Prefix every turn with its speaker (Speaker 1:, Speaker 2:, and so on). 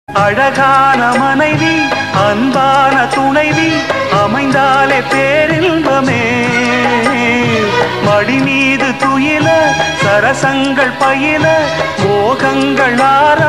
Speaker 1: அழகான மனைவி அன்பான துணைவி அமைந்தாலே பேரின்பமே மடி மீது துயில சரசங்கள் பயில மோகங்கள் ஆர